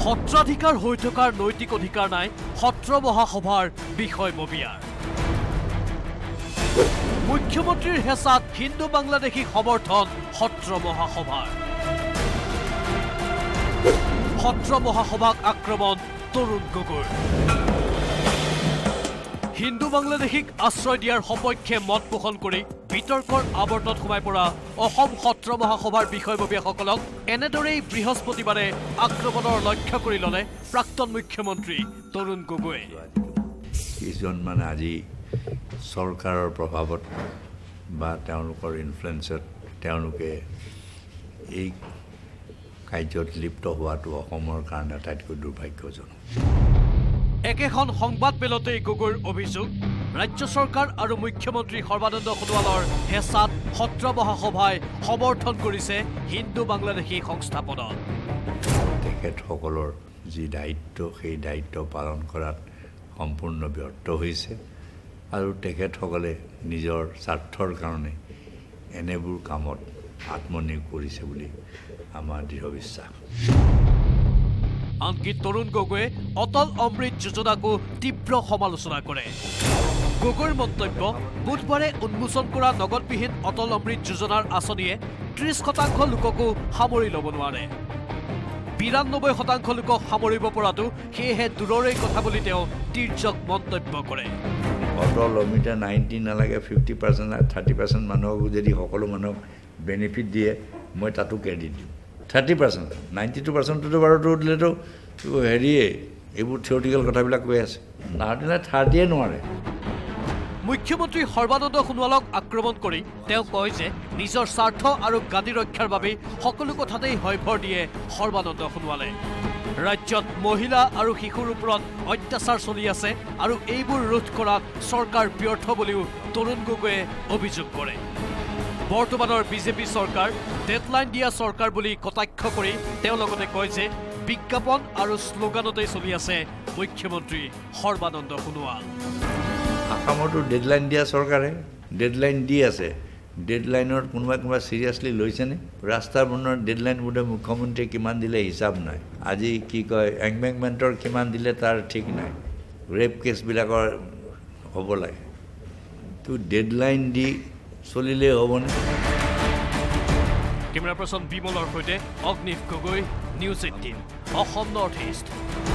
সত্ৰাধিকাৰ হৈ থকাৰ নৈতিক অধিকাৰ নাই সত্ৰ মহাসভাৰ বিষয়ববীয়াৰ। মুখ্যমন্ত্ৰীৰ হেঁচাত হিন্দু বাংলাদেশী সমৰ্থন সত্ৰ মহাসভাৰ। সত্ৰ মহাসভাক আক্ৰমণ তৰুণ গগৈৰ। হিন্দু বাংলাদেশীক আশ্ৰয় দিয়াৰ সপক্ষে মত পোষণ কৰি বিতৰ্কৰ আৱৰ্তত সোমাই পৰা অসম সত্ৰ মহাসভাৰ বিষয়ববীয়াসকলক এনেদৰেই বৃহস্পতিবাৰে আক্ৰমণৰ লক্ষ্য কৰি ল'লে প্ৰাক্তন মুখ্যমন্ত্ৰী তৰুণ গগৈয়ে। কিছুমান মানে আজি চৰকাৰৰ প্ৰভাৱত বা তেওঁলোকৰ ইনফ্লুৱেঞ্চত তেওঁলোকে এই কাৰ্যত লিপ্ত হোৱাটো অসমৰ কাৰণে আটাইতকৈ দুৰ্ভাগ্যজনক। একেখন সংবাদ মেলতেই গগৈৰ অভিযোগ, ৰাজ্য চৰকাৰ আৰু মুখ্যমন্ত্ৰী সৰ্বানন্দ সোণোৱালৰ হেঁচাত সত্ৰ মহাসভাই সমৰ্থন কৰিছে হিন্দু বাংলাদেশী সংস্থাপনক। তেখেতসকলৰ যি দায়িত্ব সেই দায়িত্ব পালন কৰাত সম্পূৰ্ণ ব্যৰ্থ হৈছে আৰু তেখেতসকলে নিজৰ স্বাৰ্থৰ কাৰণে এনেবোৰ কামত আত্মনিয়োগ কৰিছে বুলি আমাৰ দৃঢ় বিশ্বাস। আনকি তৰুণ গগৈয়ে অটল অমৃত যোজনাকো তীব্ৰ সমালোচনা কৰে। গগৈৰ মন্তব্য, বুধবাৰে উন্মোচন কৰা নগদবিহীন অটল অমৃত যোজনাৰ আঁচনিয়ে 30% লোককো সামৰি ল'ব নোৱাৰে। 92% লোকক সামৰিব পৰাটো সেয়েহে দূৰৰে কথা বুলি তেওঁ তীৰ্যক মন্তব্য কৰে। অটল অমৃতে 90 নালাগে 50% 30% মানুহকো যদি সকলো মানুহক বেনিফিট দিয়ে মই তাতো ক্ৰেডিট দিওঁ। 30% 92%টো বাৰুতো দিলেতো হেৰিয়ে এইবোৰ থিয়ৰিটিকেল কথাবিলাক কৈ আছে। নাহদিলে 30য়ে নোৱাৰে। মুখ্যমন্ত্ৰী সৰ্বানন্দ সোণোৱালক আক্ৰমণ কৰি তেওঁ কয় যে নিজৰ স্বাৰ্থ আৰু গাদী ৰক্ষাৰ বাবে সকলো কথাতেই হয়ভৰ দিয়ে সৰ্বানন্দ সোণোৱালে। ৰাজ্যত মহিলা আৰু শিশুৰ ওপৰত অত্যাচাৰ চলি আছে আৰু এইবোৰ ৰোধ কৰাত চৰকাৰ ব্যৰ্থ বুলিও তৰুণ গগৈয়ে অভিযোগ কৰে। বৰ্তমানৰ বিজেপি চৰকাৰ ডেডলাইন দিয়া চৰকাৰ বুলি কটাক্ষ কৰি তেওঁ লগতে কয় যে বিজ্ঞাপন আৰু শ্লোগানতেই চলি আছে মুখ্যমন্ত্ৰী সৰ্বানন্দ সোণোৱাল। অসমতো ডেডলাইন দিয়া চৰকাৰে ডেডলাইন দি আছে। ডেডলাইনত কোনোবা চিৰিয়াছলি লৈছেনে? ৰাস্তা বনোৱাৰ ডেডলাইন বোধে মুখ্যমন্ত্ৰীয়ে কিমান দিলে হিচাপ নাই। আজি কি কয় এংবেংমেণ্টৰ কিমান দিলে তাৰ ঠিক নাই। ৰেপ কেছবিলাকৰ হ'ব লাগে, তো ডেডলাইন দি চলিলেই হ'বনে? কেমেৰা পাৰ্চন বিমলৰ সৈতে Agnish Gogoi, news 18 Assam north east.